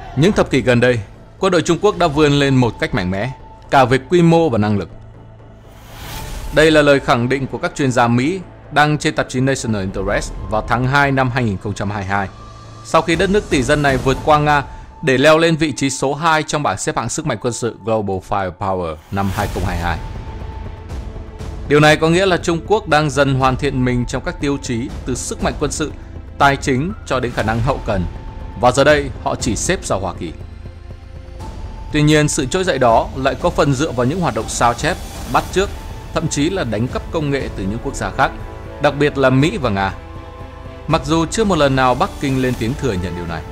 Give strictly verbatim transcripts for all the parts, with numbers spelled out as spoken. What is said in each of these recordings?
Những thập kỷ gần đây, quân đội Trung Quốc đã vươn lên một cách mạnh mẽ, cả về quy mô và năng lực. Đây là lời khẳng định của các chuyên gia Mỹ đăng trên tạp chí National Interest vào tháng hai năm hai nghìn không trăm hai mươi hai, sau khi đất nước tỷ dân này vượt qua Nga để leo lên vị trí số hai trong bảng xếp hạng sức mạnh quân sự Global Firepower năm hai nghìn không trăm hai mươi hai. Điều này có nghĩa là Trung Quốc đang dần hoàn thiện mình trong các tiêu chí từ sức mạnh quân sự, tài chính cho đến khả năng hậu cần, và giờ đây họ chỉ xếp sau Hoa Kỳ. Tuy nhiên, sự trỗi dậy đó lại có phần dựa vào những hoạt động sao chép, bắt chước, thậm chí là đánh cắp công nghệ từ những quốc gia khác, đặc biệt là Mỹ và Nga. Mặc dù chưa một lần nào Bắc Kinh lên tiếng thừa nhận điều này.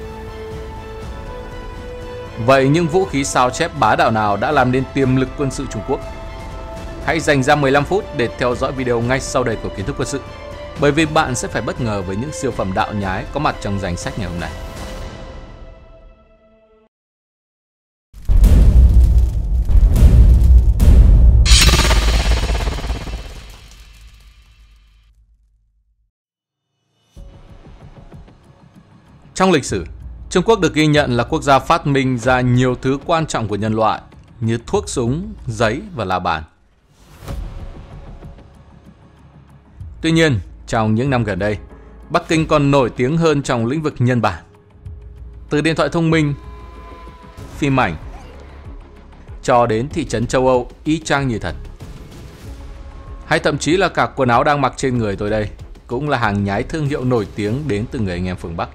Vậy những vũ khí sao chép bá đạo nào đã làm nên tiềm lực quân sự Trung Quốc? Hãy dành ra mười lăm phút để theo dõi video ngay sau đây của Kiến thức quân sự, bởi vì bạn sẽ phải bất ngờ với những siêu phẩm đạo nhái có mặt trong danh sách ngày hôm nay. Trong lịch sử, Trung Quốc được ghi nhận là quốc gia phát minh ra nhiều thứ quan trọng của nhân loại như thuốc súng, giấy và la bàn. Tuy nhiên, trong những năm gần đây, Bắc Kinh còn nổi tiếng hơn trong lĩnh vực nhân bản. Từ điện thoại thông minh, phim ảnh, cho đến thị trấn châu Âu y chang như thật. Hay thậm chí là cả quần áo đang mặc trên người tôi đây cũng là hàng nhái thương hiệu nổi tiếng đến từ người anh em phương Bắc.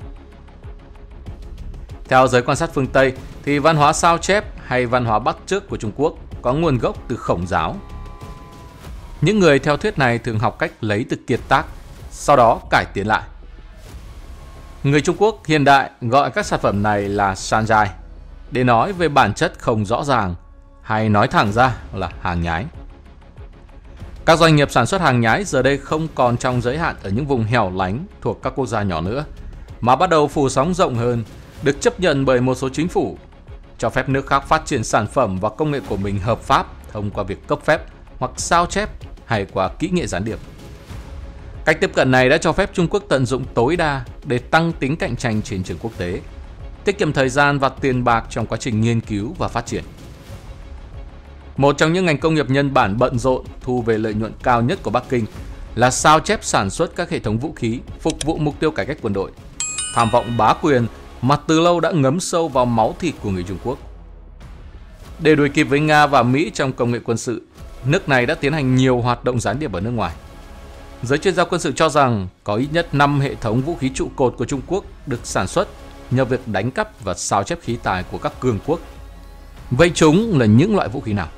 Theo giới quan sát phương Tây thì văn hóa sao chép hay văn hóa bắt chước của Trung Quốc có nguồn gốc từ Khổng giáo. Những người theo thuyết này thường học cách lấy từ kiệt tác, sau đó cải tiến lại. Người Trung Quốc hiện đại gọi các sản phẩm này là sanjai, để nói về bản chất không rõ ràng, hay nói thẳng ra là hàng nhái. Các doanh nghiệp sản xuất hàng nhái giờ đây không còn trong giới hạn ở những vùng hẻo lánh thuộc các quốc gia nhỏ nữa, mà bắt đầu phủ sóng rộng hơn, được chấp nhận bởi một số chính phủ, cho phép nước khác phát triển sản phẩm và công nghệ của mình hợp pháp thông qua việc cấp phép hoặc sao chép hay qua kỹ nghệ gián điệp. Cách tiếp cận này đã cho phép Trung Quốc tận dụng tối đa để tăng tính cạnh tranh trên trường quốc tế, tiết kiệm thời gian và tiền bạc trong quá trình nghiên cứu và phát triển. Một trong những ngành công nghiệp nhân bản bận rộn thu về lợi nhuận cao nhất của Bắc Kinh là sao chép sản xuất các hệ thống vũ khí phục vụ mục tiêu cải cách quân đội, tham vọng bá quyền mà từ lâu đã ngấm sâu vào máu thịt của người Trung Quốc. Để đuổi kịp với Nga và Mỹ trong công nghệ quân sự, nước này đã tiến hành nhiều hoạt động gián điệp ở nước ngoài. Giới chuyên gia quân sự cho rằng có ít nhất năm hệ thống vũ khí trụ cột của Trung Quốc được sản xuất nhờ việc đánh cắp và sao chép khí tài của các cường quốc. Vậy chúng là những loại vũ khí nào?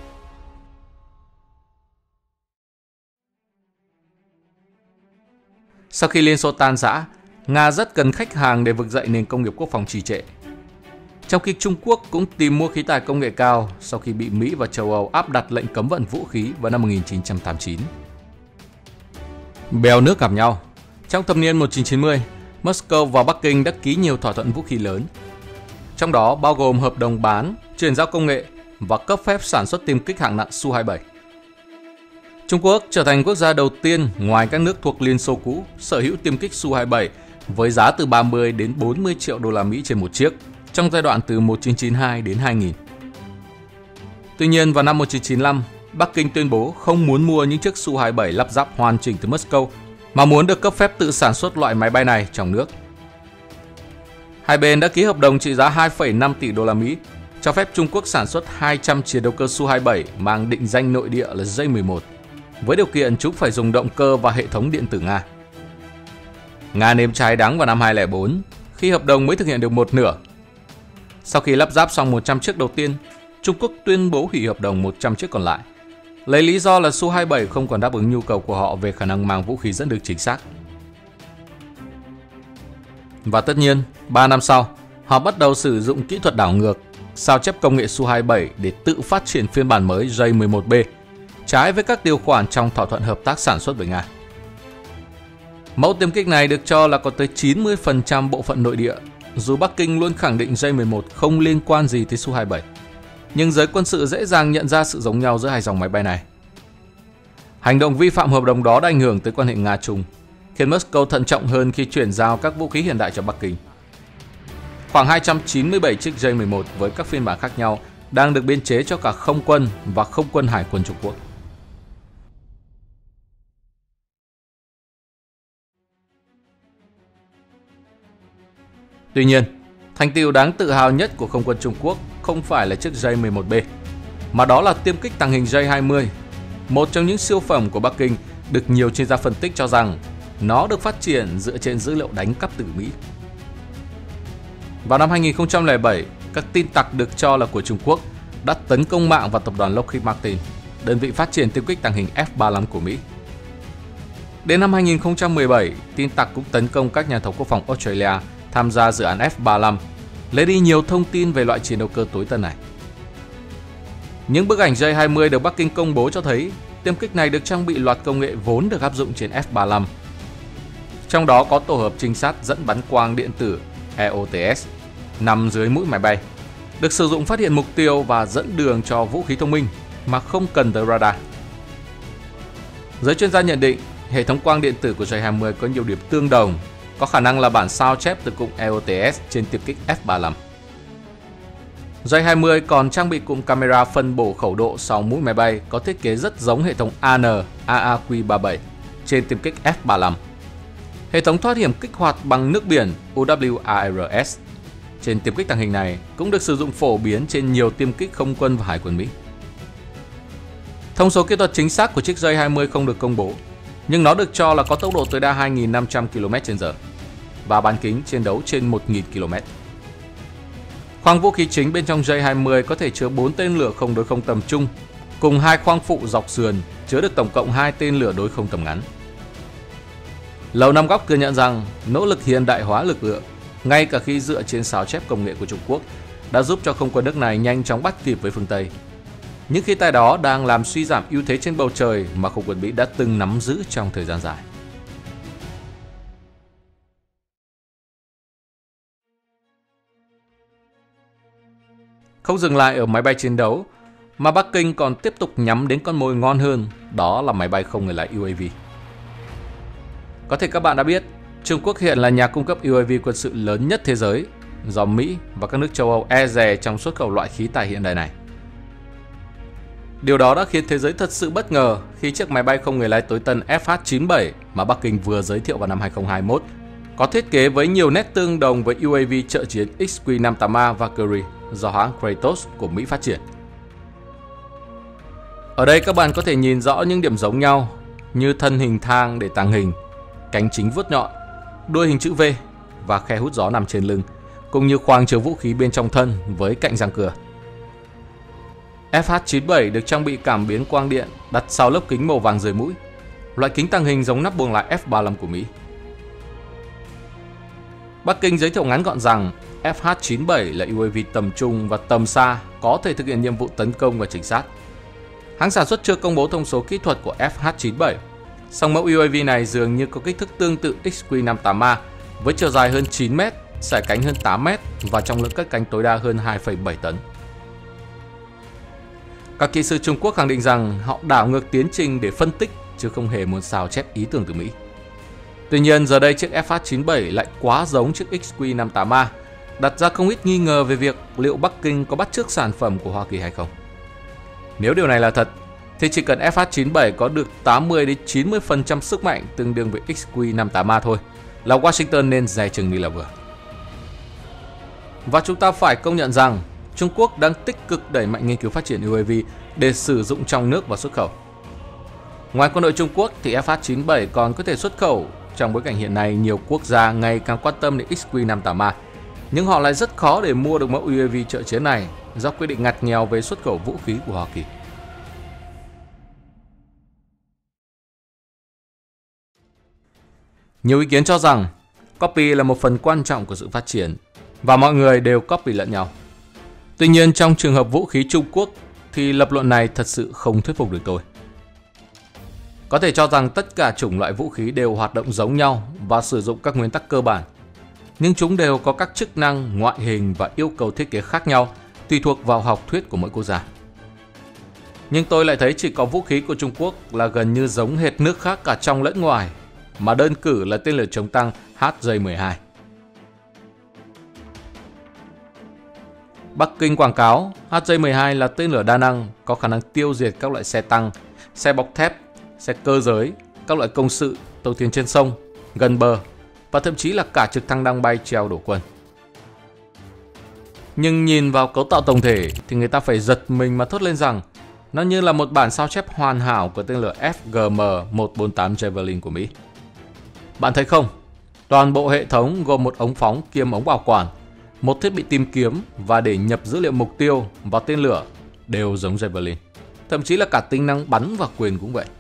Sau khi Liên Xô tan rã, Nga rất cần khách hàng để vực dậy nền công nghiệp quốc phòng trì trệ. Trong khi Trung Quốc cũng tìm mua khí tài công nghệ cao sau khi bị Mỹ và châu Âu áp đặt lệnh cấm vận vũ khí vào năm một nghìn chín trăm tám mươi chín. Bèo nước gặp nhau. Trong thập niên một nghìn chín trăm chín mươi, Moscow và Bắc Kinh đã ký nhiều thỏa thuận vũ khí lớn, trong đó bao gồm hợp đồng bán, chuyển giao công nghệ và cấp phép sản xuất tiêm kích hạng nặng Su hai mươi bảy. Trung Quốc trở thành quốc gia đầu tiên ngoài các nước thuộc Liên Xô cũ sở hữu tiêm kích Su hai mươi bảy với giá từ ba mươi đến bốn mươi triệu đô la Mỹ trên một chiếc trong giai đoạn từ một nghìn chín trăm chín mươi hai đến hai nghìn. Tuy nhiên, vào năm một nghìn chín trăm chín mươi lăm, Bắc Kinh tuyên bố không muốn mua những chiếc Su hai mươi bảy lắp ráp hoàn chỉnh từ Moscow, mà muốn được cấp phép tự sản xuất loại máy bay này trong nước. Hai bên đã ký hợp đồng trị giá hai phẩy năm tỷ đô la Mỹ, cho phép Trung Quốc sản xuất hai trăm chiến đấu cơ Su hai mươi bảy mang định danh nội địa là J mười một, với điều kiện chúng phải dùng động cơ và hệ thống điện tử Nga. Nga nếm trái đắng vào năm hai nghìn không trăm lẻ bốn, khi hợp đồng mới thực hiện được một nửa. Sau khi lắp ráp xong một trăm chiếc đầu tiên, Trung Quốc tuyên bố hủy hợp đồng một trăm chiếc còn lại, lấy lý do là Su hai mươi bảy không còn đáp ứng nhu cầu của họ về khả năng mang vũ khí dẫn đường chính xác. Và tất nhiên, ba năm sau, họ bắt đầu sử dụng kỹ thuật đảo ngược, sao chép công nghệ Su hai mươi bảy để tự phát triển phiên bản mới J mười một B, trái với các điều khoản trong thỏa thuận hợp tác sản xuất với Nga. Mẫu tiêm kích này được cho là có tới chín mươi phần trăm bộ phận nội địa, dù Bắc Kinh luôn khẳng định J mười một không liên quan gì tới Su hai mươi bảy. Nhưng giới quân sự dễ dàng nhận ra sự giống nhau giữa hai dòng máy bay này. Hành động vi phạm hợp đồng đó đã ảnh hưởng tới quan hệ Nga-Trung, khiến Moscow thận trọng hơn khi chuyển giao các vũ khí hiện đại cho Bắc Kinh. Khoảng hai trăm chín mươi bảy chiếc J mười một với các phiên bản khác nhau đang được biên chế cho cả không quân và không quân hải quân Trung Quốc. Tuy nhiên, thành tựu đáng tự hào nhất của không quân Trung Quốc không phải là chiếc J mười một B, mà đó là tiêm kích tàng hình J hai mươi, một trong những siêu phẩm của Bắc Kinh được nhiều chuyên gia phân tích cho rằng nó được phát triển dựa trên dữ liệu đánh cắp từ Mỹ. Vào năm hai nghìn không trăm lẻ bảy, các tin tặc được cho là của Trung Quốc đã tấn công mạng vào tập đoàn Lockheed Martin, đơn vị phát triển tiêm kích tàng hình F ba mươi lăm của Mỹ. Đến năm hai nghìn không trăm mười bảy, tin tặc cũng tấn công các nhà thầu quốc phòng Australia tham gia dự án F ba mươi lăm, lấy đi nhiều thông tin về loại chiến đấu cơ tối tân này. Những bức ảnh J hai mươi được Bắc Kinh công bố cho thấy tiêm kích này được trang bị loạt công nghệ vốn được áp dụng trên F ba mươi lăm. Trong đó có tổ hợp trinh sát dẫn bắn quang điện tử E O T S nằm dưới mũi máy bay, được sử dụng phát hiện mục tiêu và dẫn đường cho vũ khí thông minh mà không cần tới radar. Giới chuyên gia nhận định hệ thống quang điện tử của J hai mươi có nhiều điểm tương đồng, có khả năng là bản sao chép từ cụm E O T S trên tiêm kích F ba mươi lăm. J hai mươi còn trang bị cụm camera phân bổ khẩu độ sau mũi máy bay có thiết kế rất giống hệ thống A N A A Q ba mươi bảy trên tiêm kích F ba mươi lăm. Hệ thống thoát hiểm kích hoạt bằng nước biển U W A R S trên tiêm kích tàng hình này cũng được sử dụng phổ biến trên nhiều tiêm kích không quân và hải quân Mỹ. Thông số kỹ thuật chính xác của chiếc J hai mươi không được công bố, nhưng nó được cho là có tốc độ tối đa hai nghìn năm trăm ki lô mét trên giờ và bán kính chiến đấu trên một nghìn ki lô mét. Khoang vũ khí chính bên trong J hai mươi có thể chứa bốn tên lửa không đối không tầm trung cùng hai khoang phụ dọc sườn chứa được tổng cộng hai tên lửa đối không tầm ngắn. Lầu Năm Góc thừa nhận rằng nỗ lực hiện đại hóa lực lượng, ngay cả khi dựa trên sao chép công nghệ của Trung Quốc, đã giúp cho không quân nước này nhanh chóng bắt kịp với phương Tây. Những khí tài đó đang làm suy giảm ưu thế trên bầu trời mà không quân Mỹ đã từng nắm giữ trong thời gian dài. Không dừng lại ở máy bay chiến đấu, mà Bắc Kinh còn tiếp tục nhắm đến con mồi ngon hơn, đó là máy bay không người lái U A V. Có thể các bạn đã biết, Trung Quốc hiện là nhà cung cấp U A V quân sự lớn nhất thế giới, do Mỹ và các nước châu Âu e dè trong xuất khẩu loại khí tài hiện đại này. Điều đó đã khiến thế giới thật sự bất ngờ khi chiếc máy bay không người lái tối tân F H chín mươi bảy mà Bắc Kinh vừa giới thiệu vào năm hai nghìn không trăm hai mươi mốt có thiết kế với nhiều nét tương đồng với U A V trợ chiến X Q năm mươi tám A Valkyrie do hãng Kratos của Mỹ phát triển. Ở đây các bạn có thể nhìn rõ những điểm giống nhau như thân hình thang để tàng hình, cánh chính vuốt nhọn, đuôi hình chữ V và khe hút gió nằm trên lưng, cũng như khoang chứa vũ khí bên trong thân với cạnh răng cửa. F H chín mươi bảy được trang bị cảm biến quang điện đặt sau lớp kính màu vàng dưới mũi, loại kính tàng hình giống nắp buồng lái F ba mươi lăm của Mỹ. Bắc Kinh giới thiệu ngắn gọn rằng F H chín mươi bảy là U A V tầm trung và tầm xa có thể thực hiện nhiệm vụ tấn công và trinh sát. Hãng sản xuất chưa công bố thông số kỹ thuật của F H chín mươi bảy, song mẫu U A V này dường như có kích thước tương tự X Q năm mươi tám A với chiều dài hơn chín mét, sải cánh hơn tám mét và trọng lượng cất cánh tối đa hơn hai phẩy bảy tấn. Các kỹ sư Trung Quốc khẳng định rằng họ đảo ngược tiến trình để phân tích chứ không hề muốn sao chép ý tưởng từ Mỹ. Tuy nhiên giờ đây chiếc F H chín mươi bảy lại quá giống chiếc X Q năm mươi tám A, đặt ra không ít nghi ngờ về việc liệu Bắc Kinh có bắt chước sản phẩm của Hoa Kỳ hay không. Nếu điều này là thật, thì chỉ cần F H chín mươi bảy có được tám mươi đến chín mươi phần trăm sức mạnh tương đương với X Q năm mươi tám A thôi, là Washington nên dè chừng đi là vừa. Và chúng ta phải công nhận rằng Trung Quốc đang tích cực đẩy mạnh nghiên cứu phát triển U A V để sử dụng trong nước và xuất khẩu. Ngoài quân đội Trung Quốc thì F H chín mươi bảy còn có thể xuất khẩu trong bối cảnh hiện nay nhiều quốc gia ngày càng quan tâm đến X Q năm mươi tám A, nhưng họ lại rất khó để mua được mẫu U A V trợ chiến này do quyết định ngặt nghèo về xuất khẩu vũ khí của Hoa Kỳ. Nhiều ý kiến cho rằng copy là một phần quan trọng của sự phát triển và mọi người đều copy lẫn nhau. Tuy nhiên trong trường hợp vũ khí Trung Quốc thì lập luận này thật sự không thuyết phục được tôi. Có thể cho rằng tất cả chủng loại vũ khí đều hoạt động giống nhau và sử dụng các nguyên tắc cơ bản, nhưng chúng đều có các chức năng, ngoại hình và yêu cầu thiết kế khác nhau tùy thuộc vào học thuyết của mỗi quốc gia. Nhưng tôi lại thấy chỉ có vũ khí của Trung Quốc là gần như giống hệt nước khác cả trong lẫn ngoài, mà đơn cử là tên lửa chống tăng H J mười hai. Bắc Kinh quảng cáo H J mười hai là tên lửa đa năng có khả năng tiêu diệt các loại xe tăng, xe bọc thép, xe cơ giới, các loại công sự, tàu thuyền trên sông, gần bờ và thậm chí là cả trực thăng đang bay treo đổ quân. Nhưng nhìn vào cấu tạo tổng thể thì người ta phải giật mình mà thốt lên rằng nó như là một bản sao chép hoàn hảo của tên lửa F G M một bốn tám Javelin của Mỹ. Bạn thấy không? Toàn bộ hệ thống gồm một ống phóng kiêm ống bảo quản, một thiết bị tìm kiếm và để nhập dữ liệu mục tiêu vào tên lửa đều giống Javelin. Thậm chí là cả tính năng bắn và quyền cũng vậy.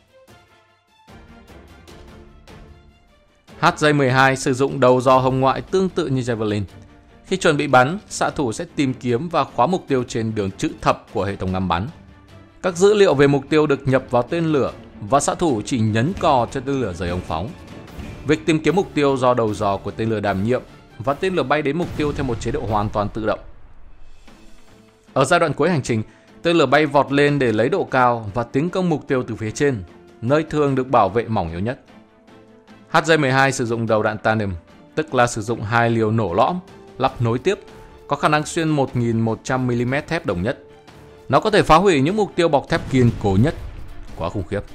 H J mười hai sử dụng đầu dò hồng ngoại tương tự như Javelin. Khi chuẩn bị bắn, xạ thủ sẽ tìm kiếm và khóa mục tiêu trên đường chữ thập của hệ thống ngắm bắn. Các dữ liệu về mục tiêu được nhập vào tên lửa và xạ thủ chỉ nhấn cò cho tên lửa rời ống phóng. Việc tìm kiếm mục tiêu do đầu dò của tên lửa đảm nhiệm và tên lửa bay đến mục tiêu theo một chế độ hoàn toàn tự động. Ở giai đoạn cuối hành trình, tên lửa bay vọt lên để lấy độ cao và tiến công mục tiêu từ phía trên, nơi thường được bảo vệ mỏng yếu nhất. H J mười hai sử dụng đầu đạn tandem, tức là sử dụng hai liều nổ lõm, lắp nối tiếp, có khả năng xuyên một nghìn một trăm mi li mét thép đồng nhất. Nó có thể phá hủy những mục tiêu bọc thép kiên cố nhất. Quá khủng khiếp.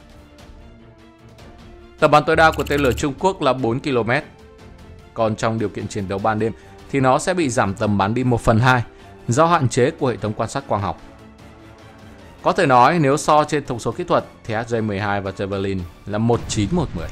Tầm bắn tối đa của tên lửa Trung Quốc là bốn ki lô mét. Còn trong điều kiện chiến đấu ban đêm thì nó sẽ bị giảm tầm bắn đi một phần hai do hạn chế của hệ thống quan sát quang học. Có thể nói nếu so trên thông số kỹ thuật thì H J mười hai và Javelin là một chín một mười.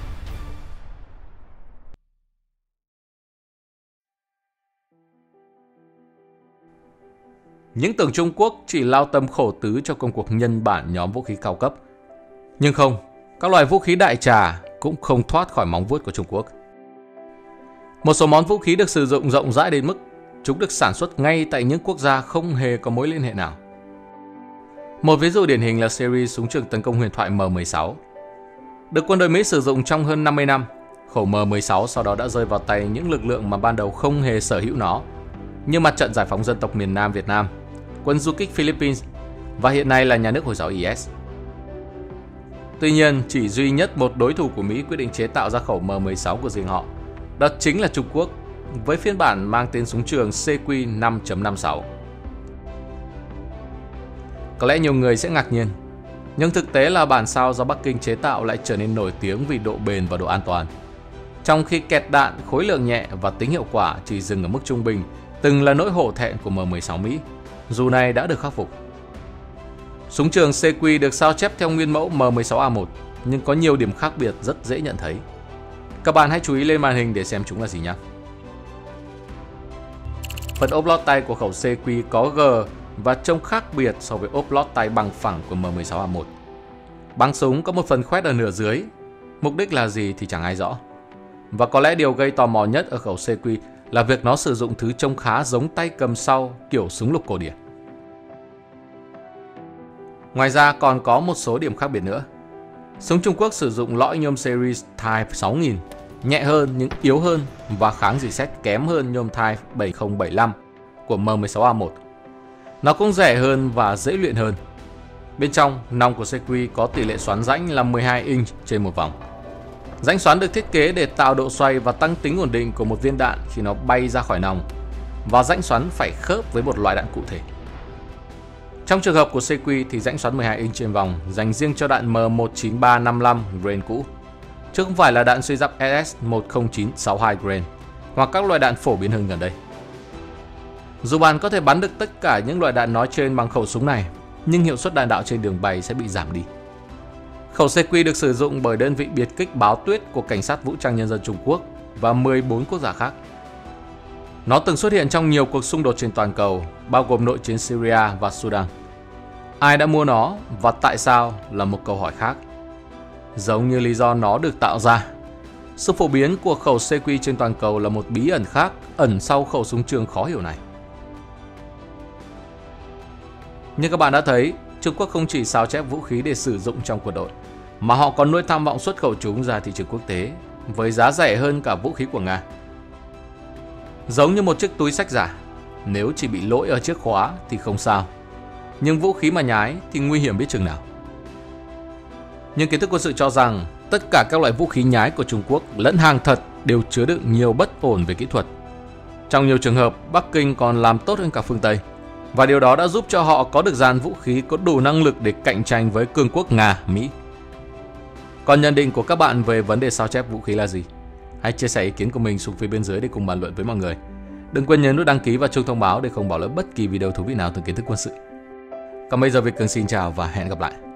Những tưởng Trung Quốc chỉ lao tâm khổ tứ cho công cuộc nhân bản nhóm vũ khí cao cấp. Nhưng không, các loại vũ khí đại trà cũng không thoát khỏi móng vuốt của Trung Quốc. Một số món vũ khí được sử dụng rộng rãi đến mức chúng được sản xuất ngay tại những quốc gia không hề có mối liên hệ nào. Một ví dụ điển hình là series súng trường tấn công huyền thoại M mười sáu. Được quân đội Mỹ sử dụng trong hơn năm mươi năm, khẩu M mười sáu sau đó đã rơi vào tay những lực lượng mà ban đầu không hề sở hữu nó, như Mặt trận Giải phóng Dân tộc miền Nam Việt Nam, quân du kích Philippines và hiện nay là nhà nước Hồi giáo I S. Tuy nhiên, chỉ duy nhất một đối thủ của Mỹ quyết định chế tạo ra khẩu M mười sáu của riêng họ. Đó chính là Trung Quốc, với phiên bản mang tên súng trường C Q năm chấm năm sáu. Có lẽ nhiều người sẽ ngạc nhiên, nhưng thực tế là bản sao do Bắc Kinh chế tạo lại trở nên nổi tiếng vì độ bền và độ an toàn. Trong khi kẹt đạn, khối lượng nhẹ và tính hiệu quả chỉ dừng ở mức trung bình, từng là nỗi hổ thẹn của M mười sáu Mỹ, dù này đã được khắc phục. Súng trường C Q được sao chép theo nguyên mẫu M mười sáu A một, nhưng có nhiều điểm khác biệt rất dễ nhận thấy. Các bạn hãy chú ý lên màn hình để xem chúng là gì nhé. Phần ốp lót tay của khẩu C Q có G và trông khác biệt so với ốp lót tay bằng phẳng của M mười sáu A một. Băng súng có một phần khoét ở nửa dưới, mục đích là gì thì chẳng ai rõ. Và có lẽ điều gây tò mò nhất ở khẩu C Q là việc nó sử dụng thứ trông khá giống tay cầm sau kiểu súng lục cổ điển. Ngoài ra còn có một số điểm khác biệt nữa. Súng Trung Quốc sử dụng lõi nhôm series Type sáu nghìn, nhẹ hơn nhưng yếu hơn và kháng rỉ sét kém hơn nhôm Type bảy không bảy lăm của M mười sáu A một. Nó cũng rẻ hơn và dễ luyện hơn. Bên trong, nòng của C Q có tỷ lệ xoắn rãnh là mười hai inch trên một vòng. Rãnh xoắn được thiết kế để tạo độ xoay và tăng tính ổn định của một viên đạn khi nó bay ra khỏi nòng, và rãnh xoắn phải khớp với một loại đạn cụ thể. Trong trường hợp của C Q thì rãnh xoắn mười hai inch trên vòng dành riêng cho đạn M một chín ba năm lăm grain cũ, chứ không phải là đạn suy giáp S S một không chín sáu hai grain hoặc các loại đạn phổ biến hơn gần đây. Dù bạn có thể bắn được tất cả những loại đạn nói trên bằng khẩu súng này, nhưng hiệu suất đạn đạo trên đường bay sẽ bị giảm đi. Khẩu C Q được sử dụng bởi đơn vị biệt kích Báo Tuyết của Cảnh sát Vũ trang Nhân dân Trung Quốc và mười bốn quốc gia khác. Nó từng xuất hiện trong nhiều cuộc xung đột trên toàn cầu, bao gồm nội chiến Syria và Sudan. Ai đã mua nó và tại sao là một câu hỏi khác. Giống như lý do nó được tạo ra, sự phổ biến của khẩu C Q trên toàn cầu là một bí ẩn khác ẩn sau khẩu súng trường khó hiểu này. Như các bạn đã thấy, Trung Quốc không chỉ sao chép vũ khí để sử dụng trong quân đội, mà họ còn nuôi tham vọng xuất khẩu chúng ra thị trường quốc tế với giá rẻ hơn cả vũ khí của Nga. Giống như một chiếc túi xách giả, nếu chỉ bị lỗi ở chiếc khóa thì không sao, nhưng vũ khí mà nhái thì nguy hiểm biết chừng nào. Nhưng kiến thức quân sự cho rằng tất cả các loại vũ khí nhái của Trung Quốc lẫn hàng thật đều chứa đựng nhiều bất ổn về kỹ thuật. Trong nhiều trường hợp, Bắc Kinh còn làm tốt hơn cả phương Tây, và điều đó đã giúp cho họ có được dàn vũ khí có đủ năng lực để cạnh tranh với cường quốc Nga, Mỹ. Còn nhận định của các bạn về vấn đề sao chép vũ khí là gì? Hãy chia sẻ ý kiến của mình xuống phía bên dưới để cùng bàn luận với mọi người. Đừng quên nhấn nút đăng ký và chuông thông báo để không bỏ lỡ bất kỳ video thú vị nào từ kiến thức quân sự. Còn bây giờ Việt Cường xin chào và hẹn gặp lại.